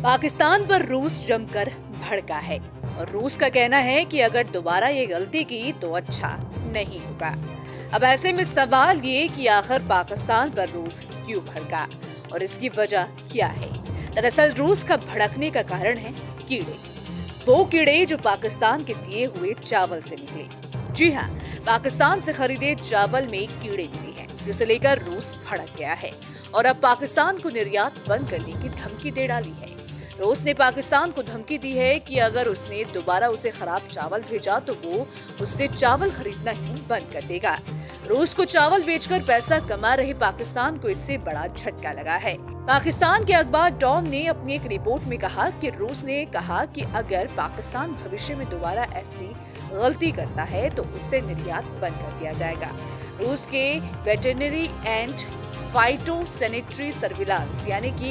पाकिस्तान पर रूस जमकर भड़का है और रूस का कहना है कि अगर दोबारा ये गलती की तो अच्छा नहीं होगा। अब ऐसे में सवाल ये कि आखिर पाकिस्तान पर रूस क्यों भड़का और इसकी वजह क्या है। दरअसल रूस का भड़कने का कारण है कीड़े, वो कीड़े जो पाकिस्तान के दिए हुए चावल से निकले। जी हाँ, पाकिस्तान से खरीदे चावल में कीड़े मिले हैं, जिसे लेकर रूस भड़क गया है और अब पाकिस्तान को निर्यात बंद करने की धमकी दे डाली है। रूस ने पाकिस्तान को धमकी दी है कि अगर उसने दोबारा उसे खराब चावल भेजा तो वो उससे चावल खरीदना ही बंद कर देगा। रूस को चावल बेचकर पैसा कमा रहे पाकिस्तान को इससे बड़ा झटका लगा है। पाकिस्तान के अखबार डॉन ने अपनी एक रिपोर्ट में कहा कि रूस ने कहा कि अगर पाकिस्तान भविष्य में दोबारा ऐसी गलती करता है तो उससे निर्यात बंद कर दिया जाएगा। रूस के वेटरनरी एंड फाइटोसैनिटरी सर्विलांस यानी कि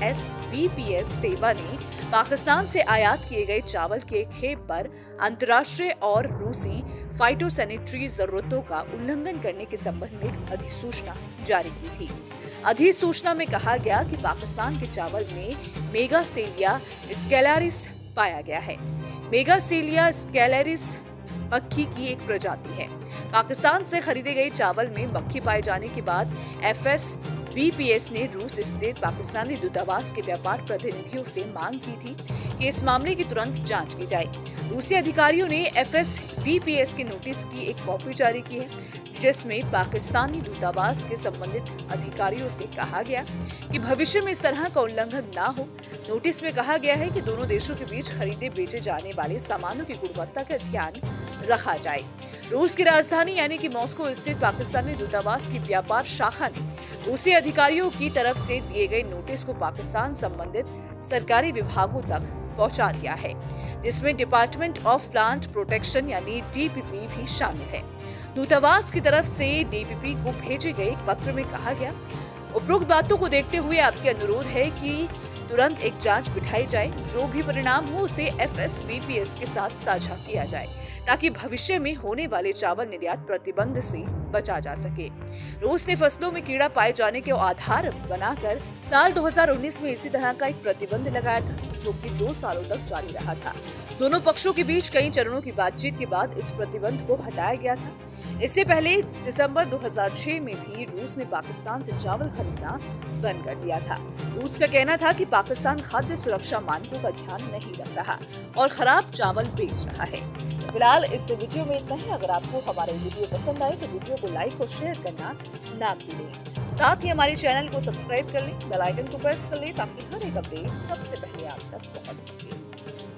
FSVPS सेवा ने पाकिस्तान से आयात किए गए चावल के खेप पर अंतर्राष्ट्रीय और रूसी फाइटोसैनिटरी जरूरतों का उल्लंघन करने के संबंध में एक अधिसूचना जारी की थी। अधिसूचना में कहा गया कि पाकिस्तान के चावल में मेगासेलिया स्केलरिस पाया गया है। मेगासेलिया स्केलरिस मक्खी की एक प्रजाति है। पाकिस्तान से खरीदे गए चावल में मक्खी पाए जाने के बाद FSVPS ने रूस स्थित पाकिस्तानी दूतावास के व्यापार प्रतिनिधियों से मांग की थी कि इस मामले की तुरंत जांच की जाए। रूसी अधिकारियों ने FSVPS के नोटिस की एक कॉपी जारी की है, जिसमें पाकिस्तानी दूतावास के संबंधित अधिकारियों से कहा गया कि भविष्य में इस तरह का उल्लंघन ना हो। नोटिस में कहा गया है कि दोनों देशों के बीच खरीदे बेचे जाने वाले सामानों की गुणवत्ता का ध्यान रखा जाए। रूस की राजधानी यानी कि मॉस्को स्थित पाकिस्तानी दूतावास की व्यापार शाखा ने रूसी अधिकारियों की तरफ से दिए गए नोटिस को पाकिस्तान संबंधित सरकारी विभागों तक पहुंचा दिया है, जिसमें डिपार्टमेंट ऑफ प्लांट प्रोटेक्शन यानी DPP भी शामिल है। दूतावास की तरफ से DPP को भेजे गए एक पत्र में कहा गया, उपरोक्त बातों को देखते हुए आपके अनुरोध है कि तुरंत एक जांच बिठाई जाए। जो भी परिणाम हो उसे FSVPS के साथ साझा किया जाए ताकि भविष्य में होने वाले चावल निर्यात प्रतिबंध से बचा जा सके। रूस ने फसलों में कीड़ा पाए जाने के आधार बनाकर साल 2019 में इसी तरह का एक प्रतिबंध लगाया था, जो कि 2 सालों तक जारी रहा था। दोनों पक्षों के बीच कई चरणों की बातचीत के बाद इस प्रतिबंध को हटाया गया था। इससे पहले दिसंबर 2006 में भी रूस ने पाकिस्तान से चावल खरीदना बंद कर दिया था। रूस का कहना था कि पाकिस्तान खाद्य सुरक्षा मानकों का ध्यान नहीं रख रहा और खराब चावल बेच रहा है। फिलहाल इस वीडियो में इतना ही। अगर आपको हमारे वीडियो पसंद आए तो वीडियो को लाइक और शेयर करना ना भूलें। साथ ही हमारे चैनल को सब्सक्राइब कर लें, बेल आइकन को प्रेस कर लें ताकि हर एक अपडेट सबसे पहले आप तक पहुंच सके।